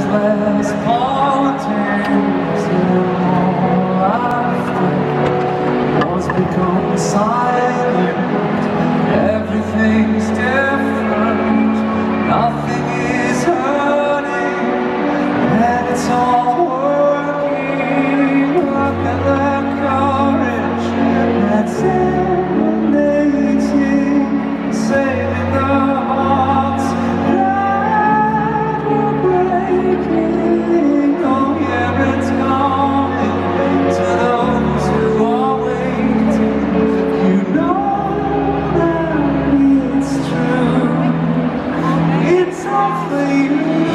less politics and more laughter. Wars become silent, everything's different, nothing is hurting, and it's all working. Look at that courage that's emanating, saving the hearts that were breaking. Oh yeah, it's coming to those who are waiting. You know that it's true, it's all for you.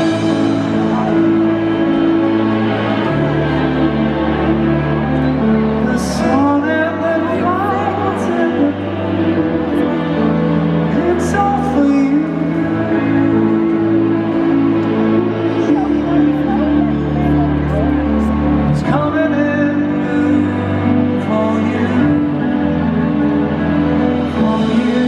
The sun and the clouds and it's all for you. It's coming in for you, for you.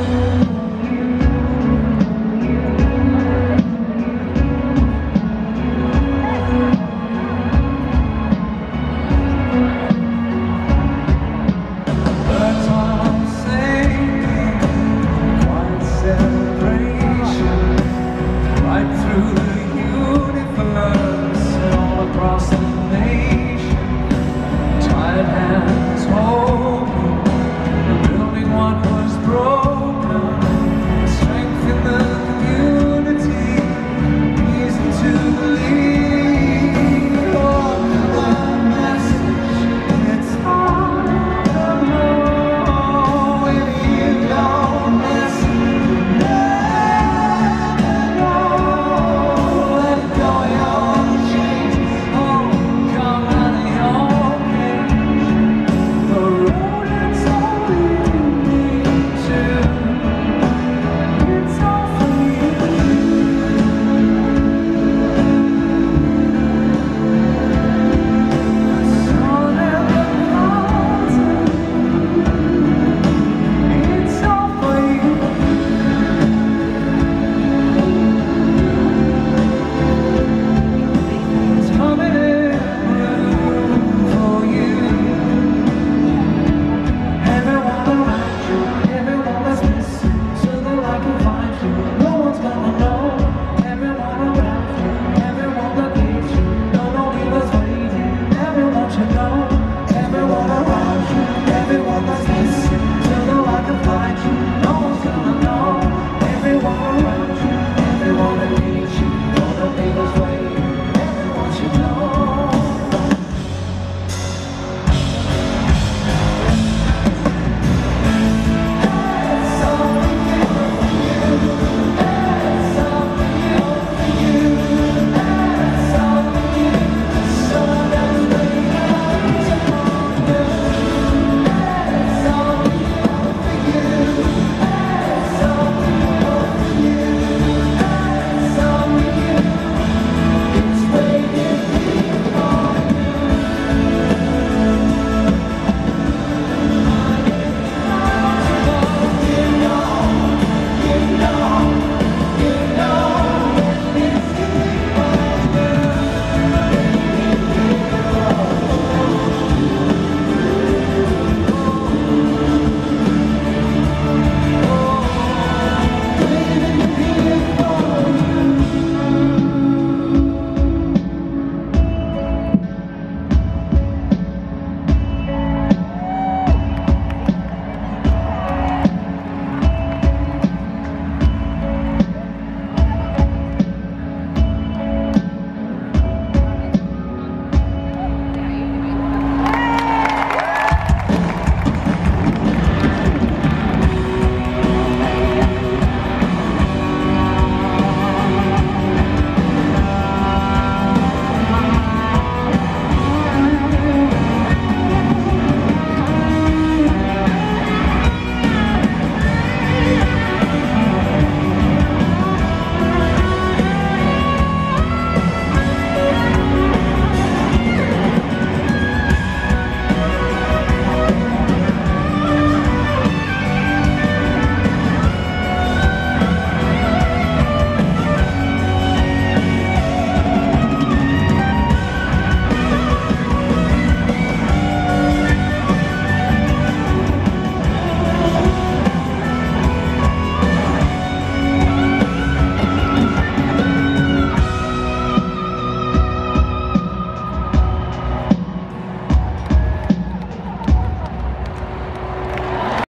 Birds are singing, quiet celebration right through the